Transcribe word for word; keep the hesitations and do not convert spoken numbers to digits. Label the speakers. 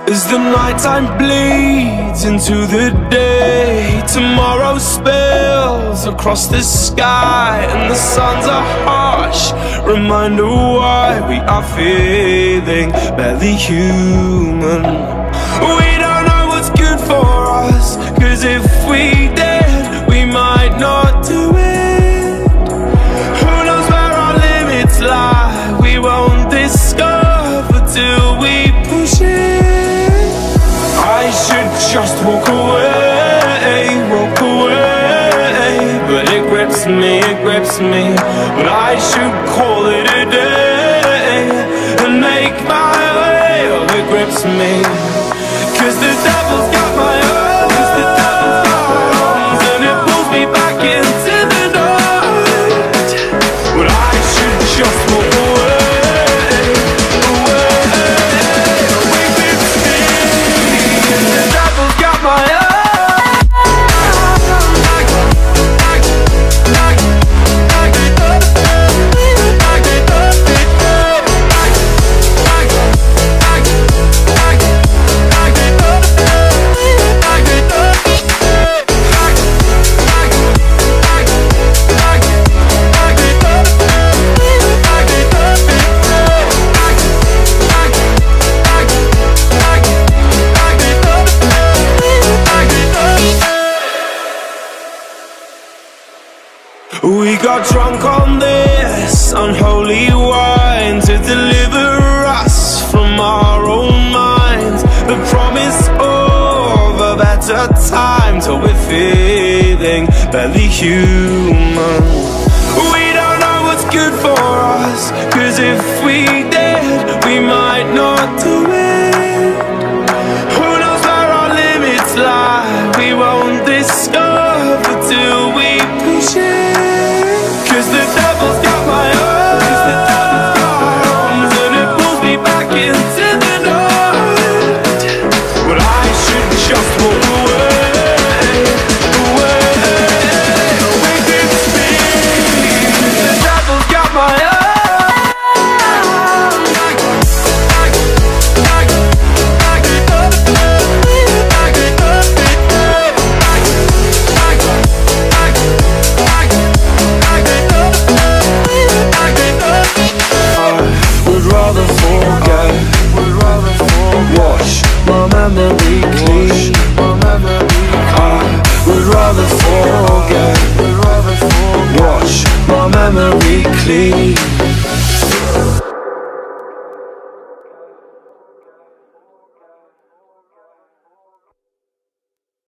Speaker 1: As the nighttime bleeds into the day, tomorrow spills across the sky, and the suns are harsh, reminder why we are feeling barely human. We don't know what's good for us, cause if we did, we might not do it. Who knows where our limits lie? We won't discover till we push it. I should just walk away, walk away, but it grips me, it grips me. But I should call it a day and make my way. Oh, it grips me, cause the devil's got my arms, cause the devil's got my arms, and it pulls me back into the night. But I should just walk away. We got drunk on this unholy wine to deliver us from our own minds. The promise of a better time till we're feeling barely human. We don't know what's good for us, cause if we